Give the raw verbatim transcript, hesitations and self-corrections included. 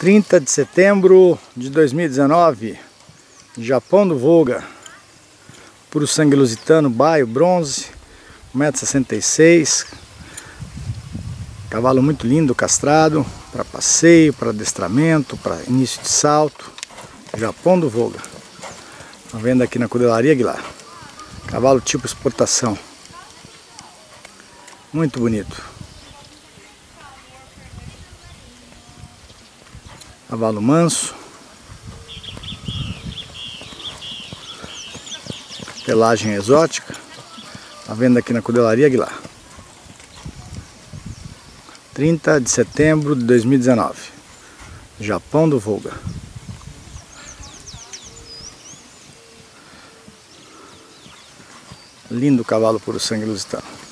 trinta de setembro de dois mil e dezenove, Japão do Volga, puro sangue lusitano, baio, bronze, um metro e sessenta e seis, cavalo muito lindo, castrado, para passeio, para adestramento, para início de salto, Japão do Volga, à venda aqui na Cudelaria Aguilar, cavalo tipo exportação, muito bonito. Cavalo manso, pelagem exótica, à venda aqui na Cudelaria Aguilar. trinta de setembro de dois mil e dezenove, Japão do Volga. Lindo cavalo puro sangue lusitano.